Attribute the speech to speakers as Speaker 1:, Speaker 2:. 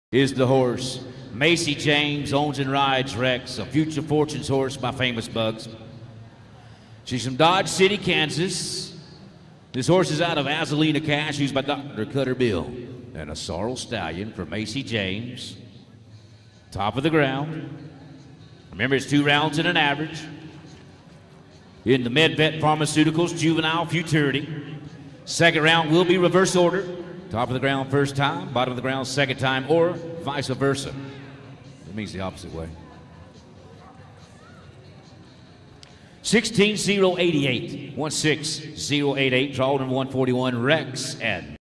Speaker 1: is the horse. Macee James owns and rides Rex, a Future Fortunes horse by Famous Bugs. She's from Dodge City, Kansas. This horse is out of Azalina Cash, used by Dr. Cutter Bill. And a sorrel stallion for Macee James. Top of the ground. Remember, it's 2 rounds and an average. In the MedVet Pharmaceuticals Juvenile Futurity. Second round will be reverse order. Top of the ground first time, bottom of the ground second time, or vice versa. It means the opposite way. 16088, 16088, draw number 141, Rex and